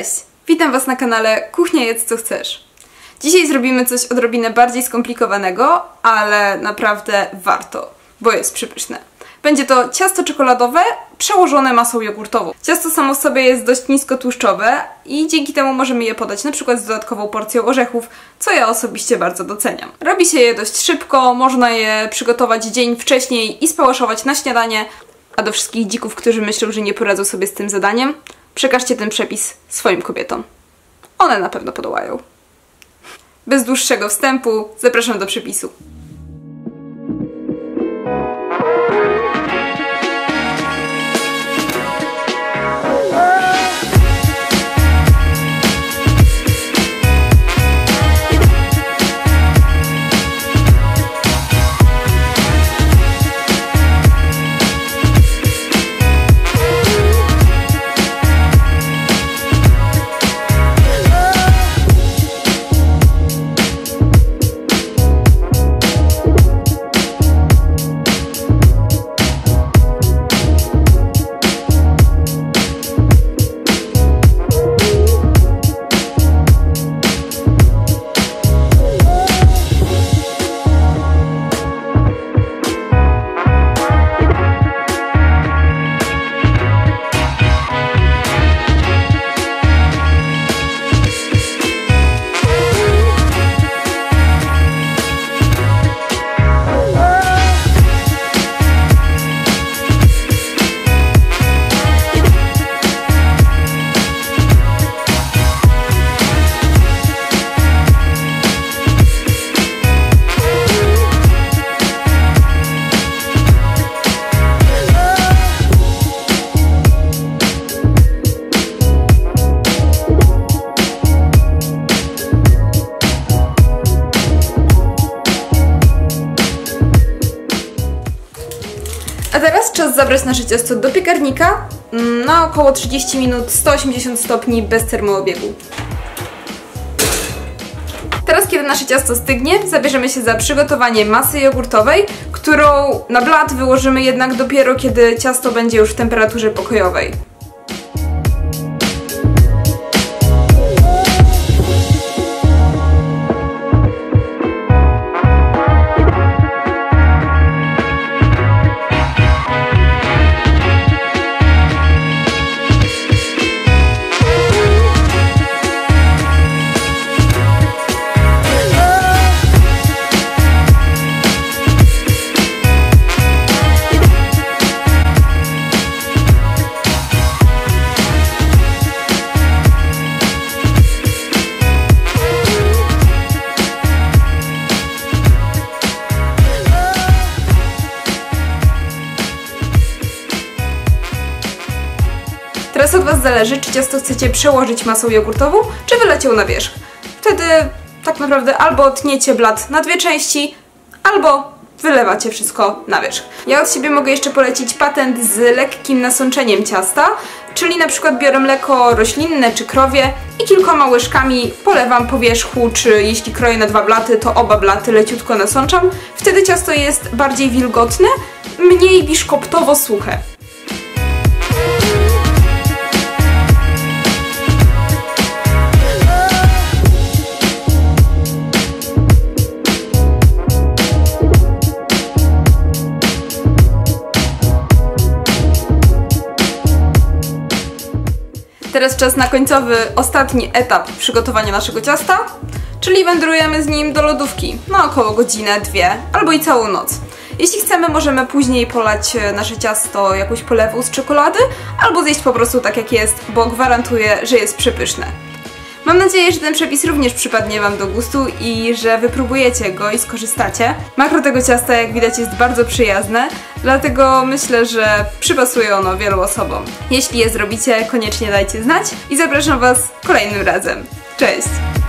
Cześć! Witam Was na kanale Kuchnia Jedz Co Chcesz. Dzisiaj zrobimy coś odrobinę bardziej skomplikowanego, ale naprawdę warto, bo jest przepyszne. Będzie to ciasto czekoladowe przełożone masą jogurtową. Ciasto samo w sobie jest dość niskotłuszczowe i dzięki temu możemy je podać na przykład z dodatkową porcją orzechów, co ja osobiście bardzo doceniam. Robi się je dość szybko, można je przygotować dzień wcześniej i spałaszować na śniadanie, a do wszystkich dzików, którzy myślą, że nie poradzą sobie z tym zadaniem, przekażcie ten przepis swoim kobietom. One na pewno podołają. Bez dłuższego wstępu zapraszam do przepisu. A teraz czas zabrać nasze ciasto do piekarnika na około 30 minut, 180 stopni bez termoobiegu. Teraz, kiedy nasze ciasto stygnie, zabierzemy się za przygotowanie masy jogurtowej, którą na blat wyłożymy jednak dopiero, kiedy ciasto będzie już w temperaturze pokojowej. Teraz od Was zależy, czy ciasto chcecie przełożyć masą jogurtową, czy wylać ją na wierzch. Wtedy tak naprawdę albo tniecie blat na dwie części, albo wylewacie wszystko na wierzch. Ja od siebie mogę jeszcze polecić patent z lekkim nasączeniem ciasta, czyli na przykład biorę mleko roślinne czy krowie i kilkoma łyżkami polewam po wierzchu, czy jeśli kroję na 2 blaty, to oba blaty leciutko nasączam. Wtedy ciasto jest bardziej wilgotne, mniej biszkoptowo suche. Teraz czas na końcowy, ostatni etap przygotowania naszego ciasta, czyli wędrujemy z nim do lodówki na około godzinę, 2 albo i całą noc. Jeśli chcemy, możemy później polać nasze ciasto jakąś polewą z czekolady albo zjeść po prostu tak jak jest, bo gwarantuję, że jest przepyszne. Mam nadzieję, że ten przepis również przypadnie Wam do gustu i że wypróbujecie go i skorzystacie. Makro tego ciasta, jak widać, jest bardzo przyjazne, dlatego myślę, że przypasuje ono wielu osobom. Jeśli je zrobicie, koniecznie dajcie znać i zapraszam Was kolejnym razem. Cześć!